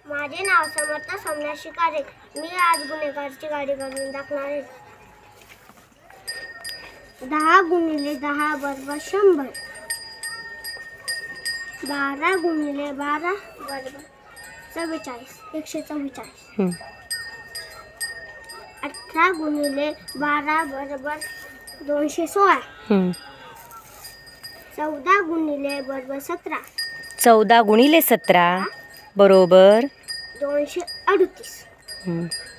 माझे नाव समर्थ सोमनाथ शिकारे. मी आज गुन्हेगारची गाडी काढून दाखवणार आहे. 10 गुणिले 10 बरोबर 100. 12 गुणिले 12 बरोबर 44, 144. 18 गुणिले 12 बरोबर 216. 14 गुणिले बरोबर 17. 14 गुणिले 17 बरोबर 238.